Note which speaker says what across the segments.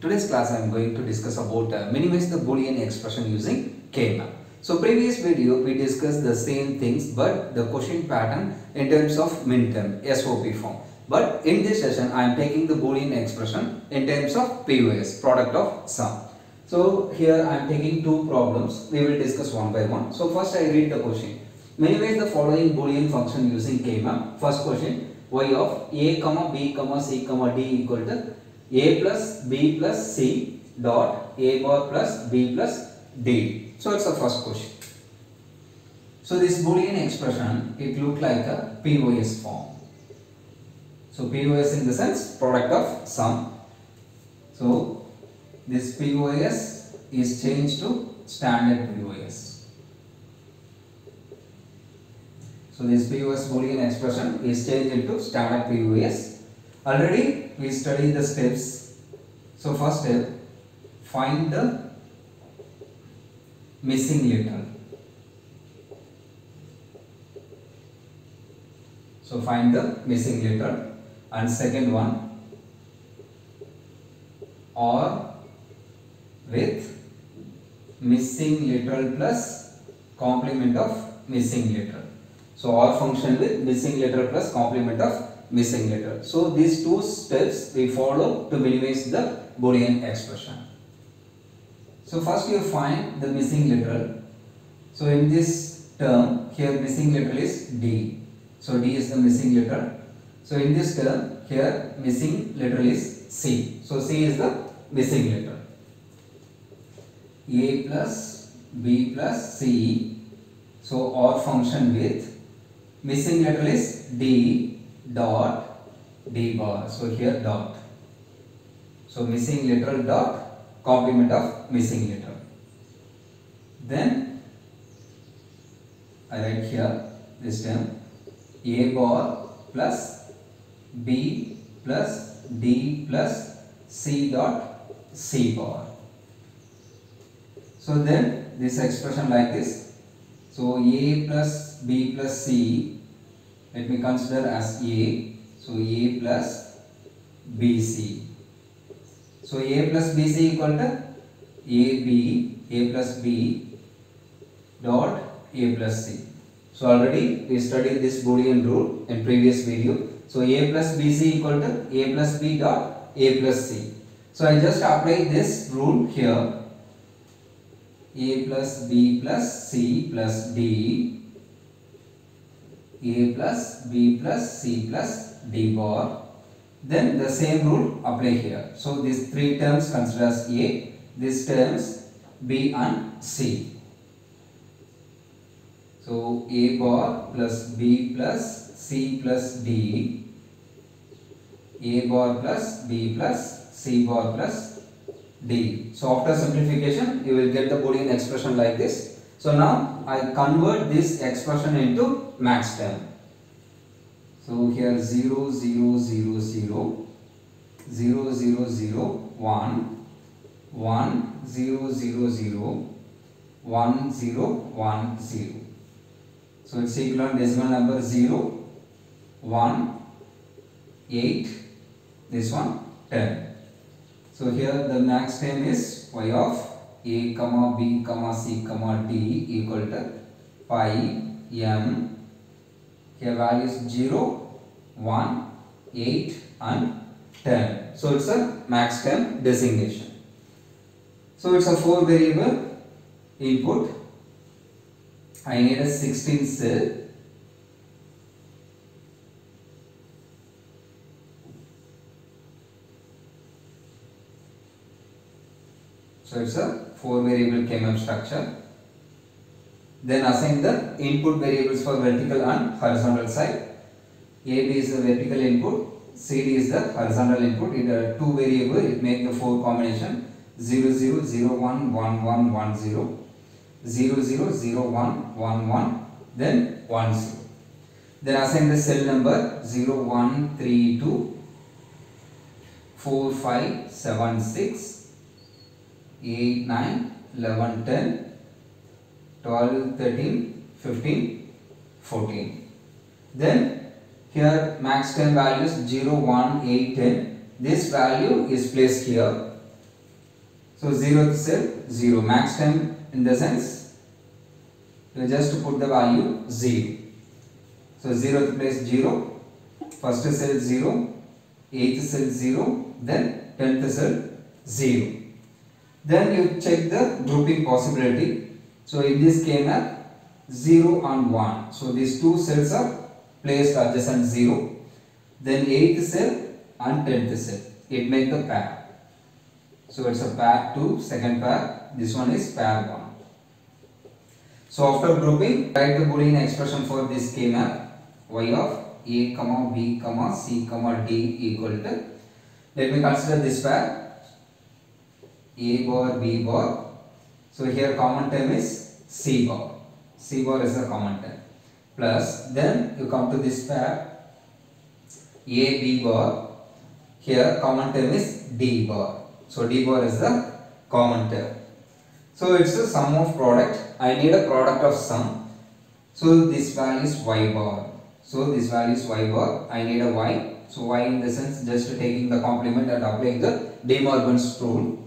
Speaker 1: Today's class I am going to discuss about minimize the Boolean expression using K-map. So previous video we discussed the same things but the question pattern in terms of minterm SOP form. But in this session I am taking the Boolean expression in terms of POS, product of sum. So here I am taking two problems. We will discuss one by one. So first I read the question. Minimize the following Boolean function using K-map. First question, y of a comma b comma c comma d equal to a plus b plus c dot a bar plus b plus d. So it's the first question. So this Boolean expression, it looked like a POS form. So POS in the sense product of sum. So this POS is changed to standard POS. So this POS Boolean expression is changed into standard POS. Already we studied the steps. So first step, find the missing letter. So find the missing letter. And second one, or with missing letter plus complement of missing letter. So OR function with missing letter plus complement of missing letter. So these two steps we follow to minimize the Boolean expression. So first you find the missing letter. So in this term here missing letter is D. So D is the missing letter. So in this term here missing letter is C. So C is the missing letter. A plus B plus C. So OR function with missing letter is D dot D bar. So here dot. So missing letter dot complement of missing letter. Then I write here this term A bar plus B plus D plus C dot C bar. So then this expression like this. So A plus B plus C, let me consider as A. So A plus BC. So A plus BC equal to AB, A plus B dot A plus C. So already we studied this Boolean rule in previous video. So A plus BC equal to A plus B dot A plus C. So I just apply this rule here. A plus B plus C plus D, A plus B plus C plus D bar. Then the same rule apply here. So these three terms consider as A, these terms B and C. So A bar plus B plus C plus D, A bar plus B plus C bar plus D. So after simplification you will get the Boolean expression like this. So now I convert this expression into max term. So here 0 0 0 0 0 0 0 1 1 0 0 0 1 0 1 0. So it's equivalent decimal number 0 1 8, this one 10. So here the max term is y of a comma b comma c comma d equal to pi m. Here value is 0, 1, 8 and 10. So it's a max term designation. So it's a 4 variable input. I need a 16 cell. So it's a 4 variable K-map structure. Then assign the input variables for vertical and horizontal side. AB is the vertical input, CD is the horizontal input. In the two variable, it makes the 4 combination 0 0 0 1 1 1 1 0, 0 0 0 1 1 1, then 1 0. Then assign the cell number 0 1 3 2 4 5 7 6 8, 9, 11, 10, 12, 13, 15, 14. Then here max term values 0, 1, 8, 10. This value is placed here. So 0th cell 0. Max time in the sense you just put the value 0. So 0th place 0, first cell 0, 8th cell 0, then 10th cell 0. Then you check the grouping possibility. So in this K-map 0 and 1. So these two cells are placed adjacent 0. Then 8th cell and 10th cell. It makes the pair. So it's a pair 2, second pair. This one is pair 1. So after grouping, write the Boolean expression for this K-map. Y of A, B, C, D equal to. Let me consider this pair. A bar, B bar. So here common term is C bar. C bar is the common term. Plus, then you come to this pair A, B bar. Here common term is D bar. So D bar is the common term. So it's a sum of product. I need a product of sum. So this value is Y bar. So this value is Y bar. I need a Y. So Y in the sense just taking the complement and applying the De Morgan's rule.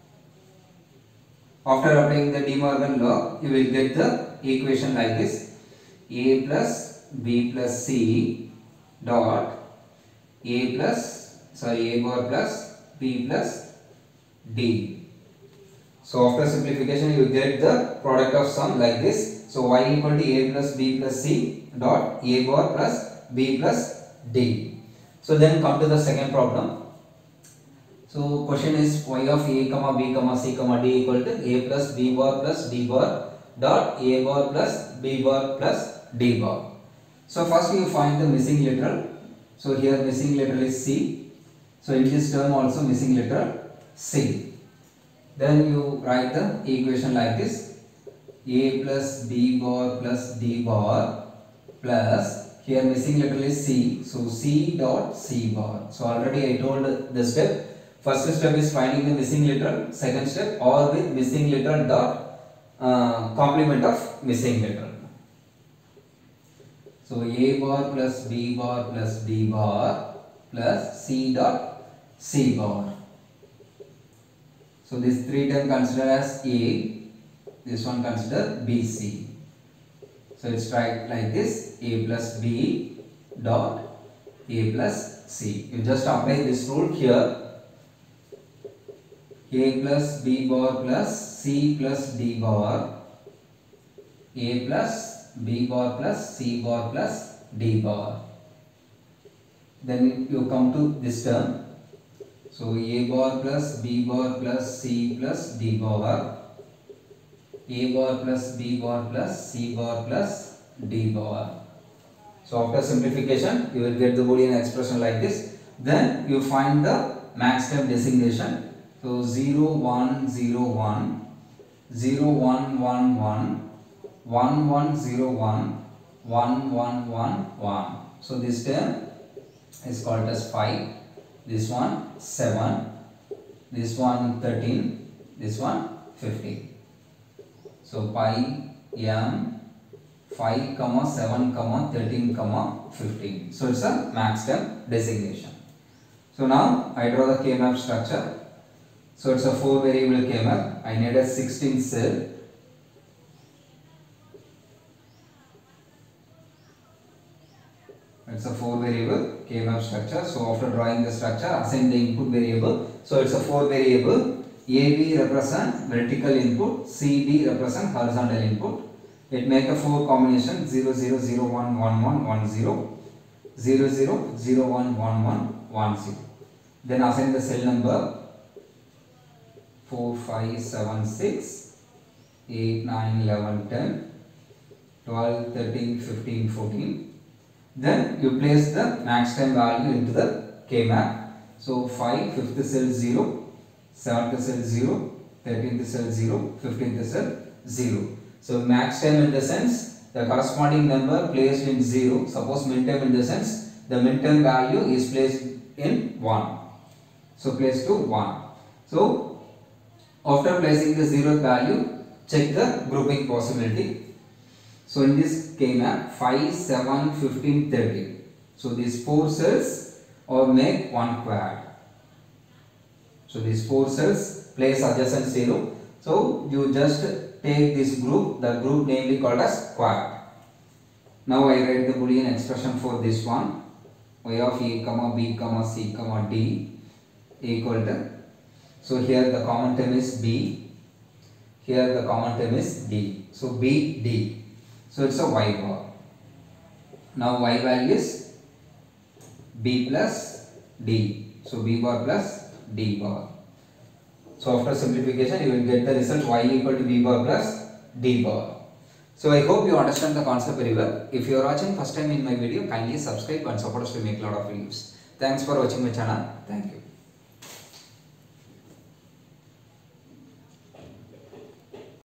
Speaker 1: After applying the De Morgan law, you will get the equation like this: A plus B plus C dot A bar plus B plus D. So after simplification, you get the product of sum like this. So Y equal to A plus B plus C dot A bar plus B plus D. So then come to the second problem. So question is Y of A, B, C, D equal to A plus B bar plus D bar dot A bar plus B bar plus D bar. So first you find the missing literal. So here missing literal is C. So in this term also missing literal C. Then you write the equation like this: A plus B bar plus D bar plus, here missing literal is C, so C dot C bar. So already I told the step. First step is finding the missing literal. Second step, or with missing literal dot complement of missing literal. So A bar plus B bar plus D bar plus C dot C bar. So this three term consider as A, this one consider BC. So it's right like this: A plus B dot A plus C. You just apply this rule here. A plus B bar plus C plus D bar, A plus B bar plus C bar plus D bar. Then you come to this term. So A bar plus B bar plus C plus D bar, A bar plus B bar plus C bar plus D bar. So after simplification, you will get the Boolean expression like this. Then you find the max term designation. So 0, 1, 0, 1, 0, 1, 1, 1, 1, 1, 0, 1, 1, 1, 1, 1. So this term is called as 5. This one 7, this one 13, this one 15. So pi m 5, 7, 13, 15. So it's a max term designation. So now I draw the K-map structure. So it's a 4 variable K-map. I need a 16 cell. It's a 4 variable K-map structure. So after drawing the structure, assign the input variable. So it's a 4 variable. AB represent vertical input, CD represent horizontal input. It make a 4 combination: 0, 0, 0, 1, 1, 1, 1, 0, 0, 0, 0, 1, 1, 1, 1, 0. Then assign the cell number 4, 5, 7, 6, 8, 9, 11, 10, 12, 13, 15, 14. Then you place the max time value into the K-map. So 5, 5th cell 0, 7th cell 0, 13th cell 0, 15th cell 0. So max time in the sense the corresponding number placed in 0. Suppose min time in the sense the min time value is placed in 1. So place to 1. So after placing the 0th value, check the grouping possibility. So in this K-map 5, 7, 15, 30. So these 4 cells or make one quad. So these 4 cells place adjacent 0. So you just take this group, the group namely called as quad. Now I write the Boolean expression for this one. Y of a comma b comma c comma d equal to, so here the common term is b, here the common term is d. So b, d. So it's a y bar. Now y value is b plus d. So b bar plus d bar. So after simplification you will get the result y equal to b bar plus d bar. So I hope you understand the concept very well. If you are watching first time in my video, kindly subscribe and support us to make a lot of videos. Thanks for watching my channel. Thank you.